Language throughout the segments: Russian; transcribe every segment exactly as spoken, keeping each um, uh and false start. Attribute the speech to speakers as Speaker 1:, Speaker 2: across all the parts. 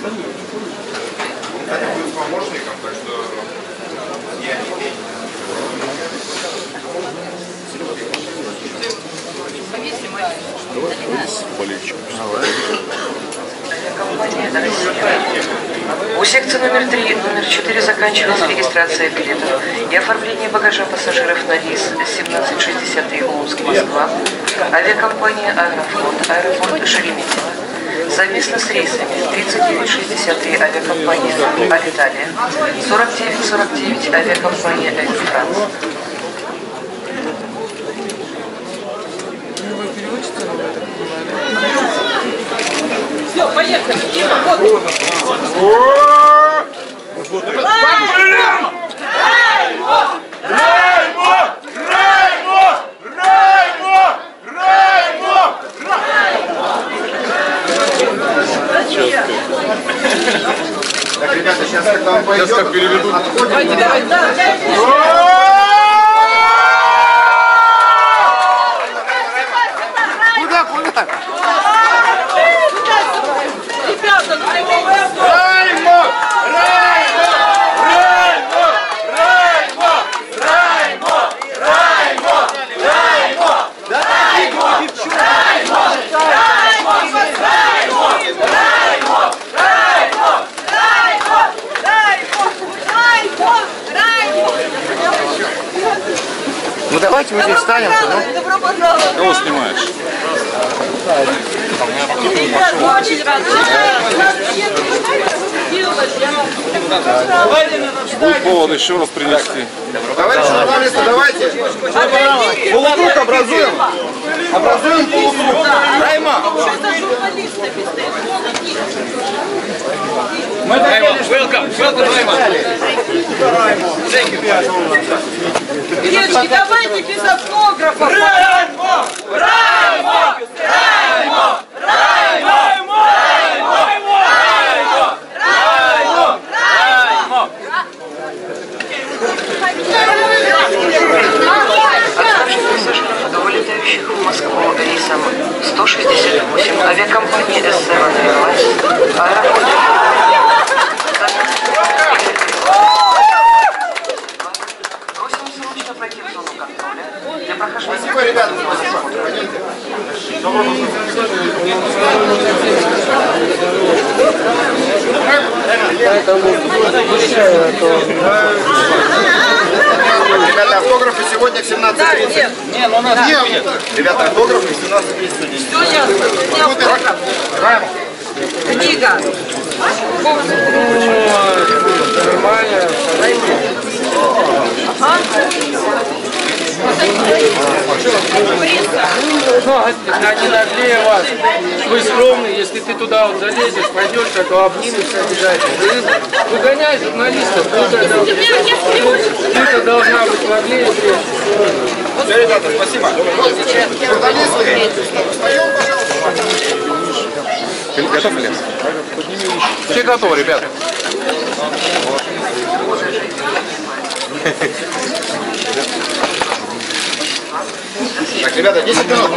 Speaker 1: Кстати, будет с помощником, так что я не пей.
Speaker 2: У секции номер три, номер четыре заканчивается регистрация билетов и оформление багажа пассажиров на рейс семнадцать шестьдесят три Омск-Москва, авиакомпания «Аэрофлот», аэропорт Шереметьево. Совместно с рейсами тридцать девять шестьдесят три авиакомпания «Алиталия», сорок девять сорок девять авиакомпания «Air France».
Speaker 3: Все, поехали. Вот.
Speaker 1: Раймо! Раймо! Раймо! Раймо! Раймо! Так, ребята, сейчас как вам пойдет, как переведут.
Speaker 3: Давайте, давайте.
Speaker 1: Куда, куда?
Speaker 3: Ребята,
Speaker 1: Раймо! Раймо! Раймо! Раймо! Раймо! Раймо! Раймо! Раймо! Раймо!
Speaker 4: Ну давайте мы здесь встанем.
Speaker 3: добро пожаловать.
Speaker 5: Кого снимаешь?
Speaker 3: Очень рад.
Speaker 5: Будет повод еще раз принести.
Speaker 1: Товарищи журналисты, давайте полукруг образуем. Образуем полукруг. Райма!
Speaker 3: Welcome, welcome, Райма. Девочки, давайте без автографа. Райма! Райма! Райма! Райма!
Speaker 2: Вылетающих в Москву рейсом сто шестьдесят восемь авиакомпании эс семь Airlines, аэропорт. Просим срочно пройти в зону контроля для прохождения.
Speaker 1: Спасибо, ребята. Ребята, автографы сегодня в семнадцать тридцать.
Speaker 3: Не, ну у нас
Speaker 1: Нет, ребята, автографы в семнадцать тридцать.
Speaker 3: все ясно.
Speaker 1: Райма.
Speaker 3: Книга.
Speaker 4: Нормально. А не наглее вас. Вы скромный, если ты туда вот залезешь, пойдешь, то обнимешься обязательно. Выгоняй журналистов, ты-то должна быть наглее.
Speaker 1: Все, ребята, спасибо. Журналисты, встаем, пожалуйста.
Speaker 5: Готов ли?
Speaker 4: Все готовы, ребята.
Speaker 1: Так, ребята, десять минут.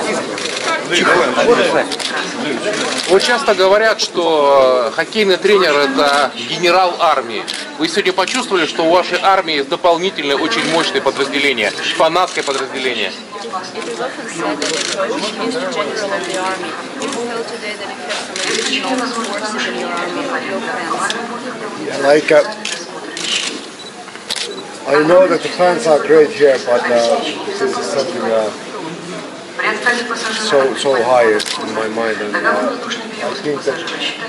Speaker 4: Вот часто говорят, что хоккейный тренер – это генерал армии. Вы сегодня почувствовали, что у вашей армии есть дополнительное, очень мощное подразделение, фанатское подразделение?
Speaker 6: Like, uh, I know that the fans are great here, but uh, this is something uh, so so high in my mind, and uh, I think that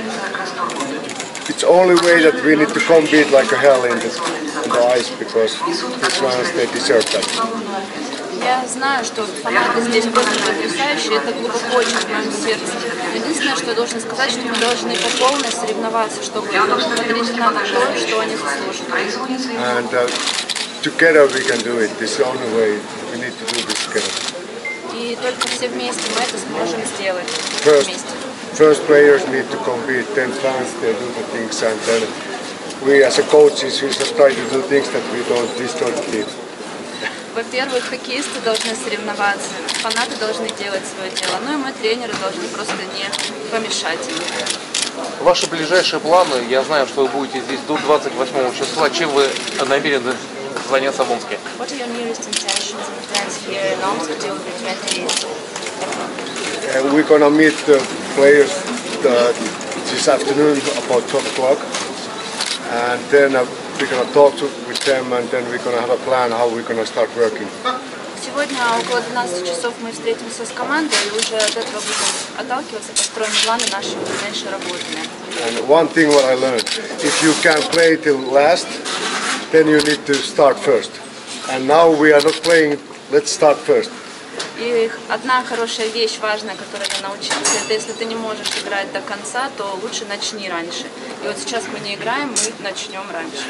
Speaker 6: it's only way that we need to compete like a hell in, this, in the ice, because these fans, they deserve that.
Speaker 7: Я знаю, что фанаты здесь просто потрясающие, это глубоко очень в моем сердце. Единственное, что я должна сказать, что мы должны по полной соревноваться, чтобы смотреть на то, что они заслуживают.
Speaker 6: And uh, together we can do it. This is the only way. We need to do this together.
Speaker 7: И только все вместе мы это сможем сделать.
Speaker 6: First,
Speaker 7: Вместе.
Speaker 6: first players need to compete, then fans they do the things, and then we as a coaches we just try to do things that we don't destroy the team.
Speaker 7: Во-первых, хоккеисты должны соревноваться, фанаты должны делать свое дело, ну и мы, тренеры, должны просто не помешать им.
Speaker 4: Ваши ближайшие планы, я знаю, что вы будете здесь до двадцать восьмого числа. Чем вы намерены заняться в Омске?
Speaker 7: What are your nearest intentions and plans here in Omsk till the twentieth?
Speaker 6: Uh, we're gonna meet the players uh, this afternoon about twelve o'clock, and then uh, we're gonna talk to, with them, and then we're gonna have a plan how we're gonna start working.
Speaker 7: Сегодня около двенадцати часов мы встретимся с командой и уже от этого будем отталкиваться, построим планы нашей дальнейшей работы.
Speaker 6: And one thing what I learned, if you can play till last, then you need to start first. And now we are not playing, let's start first.
Speaker 7: И одна хорошая вещь важная, которую я научился, это если ты не можешь играть до конца, то лучше начни раньше. И вот сейчас мы не играем, мы начнем раньше.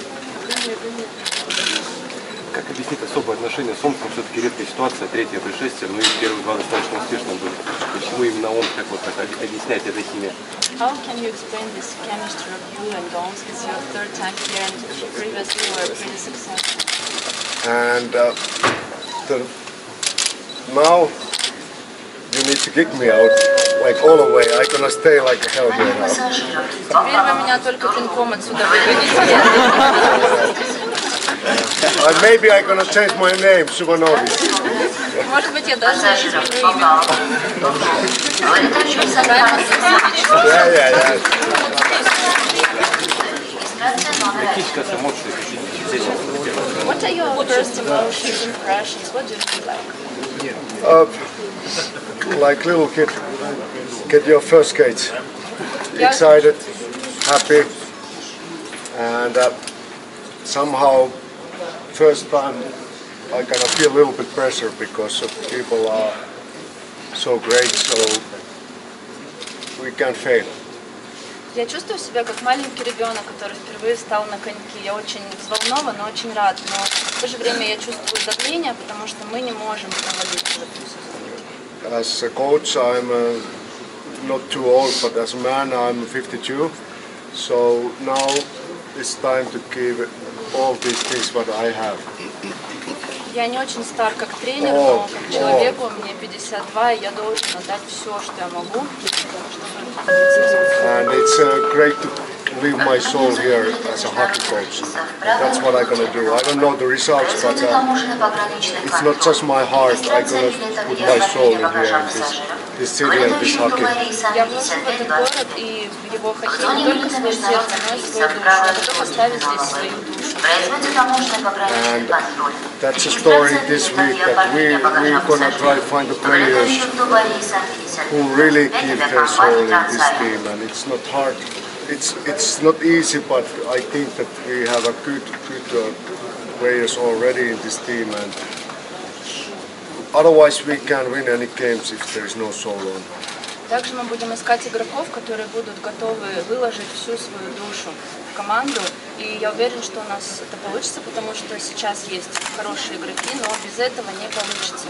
Speaker 8: Как объяснить особое отношение с Омском? Все-таки редкая ситуация, третье пришествие, ну и первые два достаточно успешно были. Почему именно Омск, как вот так объяснять этой химии?
Speaker 7: How can you explain this chemistry of you and Omsk? It's your third time here and previously you were pretty successful.
Speaker 6: And uh, the, now you need to kick me out like all the way. I'm gonna stay like a hell here now.
Speaker 7: Теперь вы меня только пинком отсюда выгоните.
Speaker 6: And maybe I'm gonna change my name, Subanovic.
Speaker 7: Может быть, я даже изменю имя.
Speaker 6: Yeah, yeah, yeah.
Speaker 8: Какие эмоции, какие впечатления?
Speaker 7: What are your first emotions, impressions? What do you feel like?
Speaker 6: Uh, like little kid, get your first skates. Excited, happy, and uh, somehow first time I kind of feel a little bit pressure because of people are so great, so we can't fail.
Speaker 7: Я чувствую себя как маленький ребенок, который впервые встал на коньки. Я очень взволнован, но очень рад. Но в то же время я чувствую давление, потому что мы не можем провалиться в этом сезоне.
Speaker 6: As a coach, I'm uh, not too old, but as a man, I'm fifty-two. So now it's time to give all these things what I have.
Speaker 7: Я не очень стар как тренер, но как человеку мне пятьдесят два, и я должен отдать все, что я могу.
Speaker 6: And it's uh, great to leave my soul here as a hockey coach. That's what I'm gonna do. I don't know the results, but uh, it's not just my heart. I'm gonna put my soul in here in this, this city and this hockey.
Speaker 7: Я вложу в этот город и в его хоккей не только свое сердце, но и свою душу. Я готов оставить здесь свою душу.
Speaker 6: And that's a story this week that we, we're gonna try to find the players who really give their soul in this team, and it's not hard. It's it's not easy, but I think that we have a good good uh, players already in this team, and otherwise we can't win any games if there is no soul on.
Speaker 7: Также мы будем искать игроков, которые будут готовы выложить всю свою душу в команду. И я уверен, что у нас это получится, потому что сейчас есть хорошие игроки, но без этого не получится.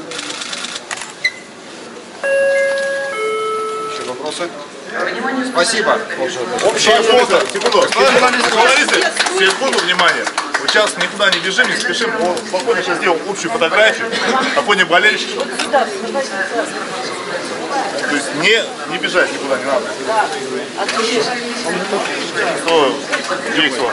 Speaker 1: Еще вопросы? Спасибо. Общее фото. Секунду. Журналисты, секунду, внимание. Вот сейчас никуда не бежим, не спешим. Спокойно сейчас сделаем общую фотографию на фоне болельщиков. То есть не, не бежать никуда не надо. Что, Феликс, у вас?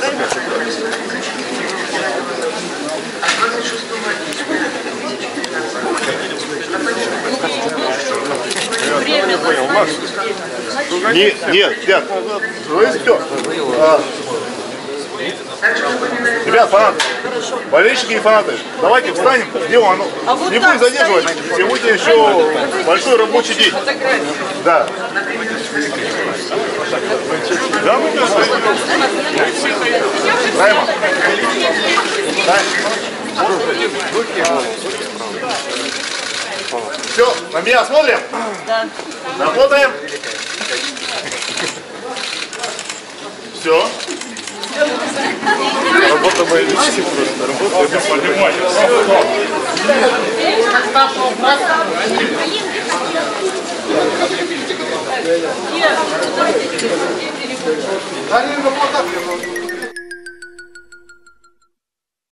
Speaker 7: Время.
Speaker 1: Понял, Макс? Не, нет, ребят, все. А, ребят, фанаты, болельщики и фанаты, давайте встанем, сделаем оно.
Speaker 3: А вот
Speaker 1: не
Speaker 3: так,
Speaker 1: будем задерживать, сегодня еще большой рабочий день. Да. Да, мы красавцы. Райма. Все, на меня смотрим? Да. Работаем? Все. Работа боевички просто. Работа без понимания. Да не на плакат.